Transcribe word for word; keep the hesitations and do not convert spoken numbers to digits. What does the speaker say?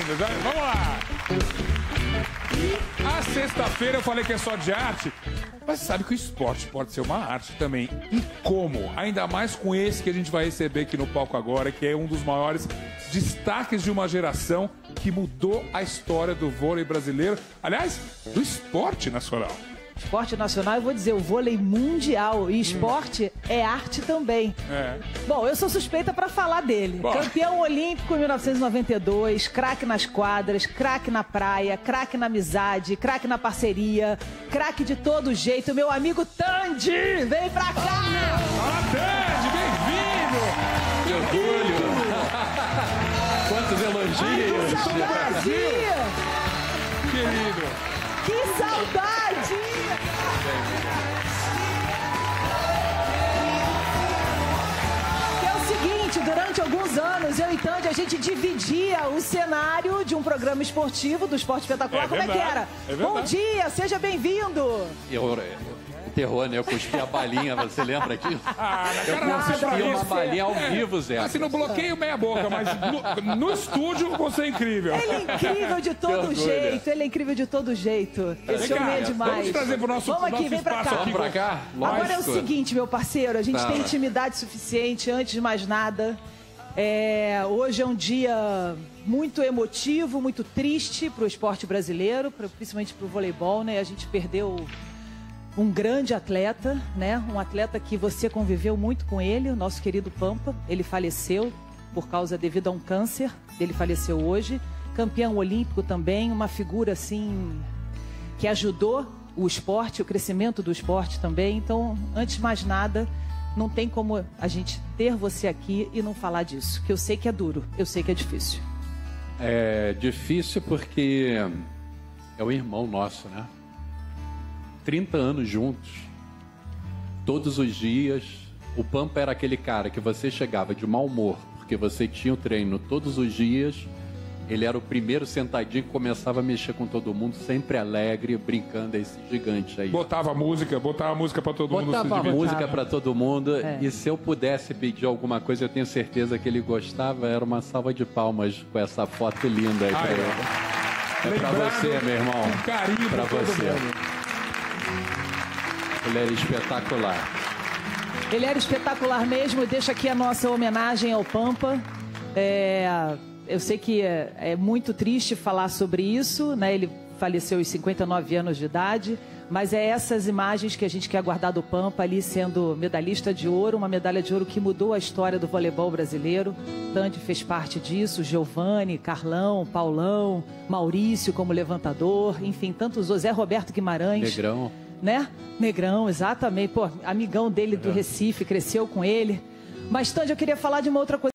bem-vindos. Vamos lá. E a sexta-feira eu falei que é só de arte, mas sabe que o esporte pode ser uma arte também. E como? Ainda mais com esse que a gente vai receber aqui no palco agora, que é um dos maiores destaques de uma geração que mudou a história do vôlei brasileiro. Aliás, do esporte nacional. Esporte nacional, eu vou dizer, o vôlei mundial. E esporte hum. é arte também. É. Bom, eu sou suspeita para falar dele. Bom. Campeão olímpico em mil novecentos e noventa e dois, craque nas quadras, craque na praia, craque na amizade, craque na parceria, craque de todo jeito. Meu amigo Tandy, vem pra cá! Fala, Tandy, bem-vindo! Que orgulho! Quantos elogios! Ai, que Brasil! Querido! Que saudade! Que é o seguinte, durante alguns anos, eu e Tandy, a gente dividia o cenário de um programa esportivo do Esporte Espetacular. É Como verdade, é que era? é Bom dia, seja bem-vindo! Eu, terror, né? Eu cuspi a balinha, você lembra disso? Ah, na eu cara cuspi não, uma você... balinha ao é, vivo, Zé. Assim, no bloqueio, meia boca, mas no, no estúdio você é incrível. Ele é incrível de todo jeito, ele é incrível de todo jeito. Esse homem é demais. Vamos trazer pro nosso, vamos aqui, nosso vem pra espaço cá. aqui. Vamos pra cá? Agora é o seguinte, meu parceiro, a gente Tá. tem intimidade suficiente, antes de mais nada. É, hoje é um dia muito emotivo, muito triste para o esporte brasileiro, pra, principalmente para o voleibol, né? A gente perdeu um grande atleta, né? Um atleta que você conviveu muito com ele, o nosso querido Pampa. Ele faleceu por causa devido a um câncer. Ele faleceu hoje. Campeão olímpico também, uma figura assim que ajudou o esporte, o crescimento do esporte também. Então, antes de mais nada, não tem como a gente ter você aqui e não falar disso. Que eu sei que é duro, eu sei que é difícil. É difícil porque é um irmão nosso, né? trinta anos juntos, todos os dias. O Pampa era aquele cara que você chegava de mau humor, porque você tinha o treino todos os dias. Ele era o primeiro sentadinho que começava a mexer com todo mundo, sempre alegre, brincando, esse gigante aí. Botava música, botava música pra todo mundo. Botava se música pra todo mundo. É. E se eu pudesse pedir alguma coisa, eu tenho certeza que ele gostava, era uma salva de palmas com essa foto linda aí pra Ai, ele. É pra lembrado você, meu irmão. com carinho pra pra todo você. mundo. Ele era espetacular. Ele era espetacular mesmo. Deixa aqui a nossa homenagem ao Pampa. É, eu sei que é, é muito triste falar sobre isso, né? Ele faleceu aos cinquenta e nove anos de idade, mas é essas imagens que a gente quer guardar do Pampa ali sendo medalhista de ouro, uma medalha de ouro que mudou a história do voleibol brasileiro. Tandy fez parte disso, Giovani, Carlão, Paulão, Maurício como levantador, enfim, tantos outros, Zé Roberto Guimarães. Negrão. Né? Negrão, exatamente. Pô, amigão dele do Recife, cresceu com ele. Mas, Tandy, eu queria falar de uma outra coisa.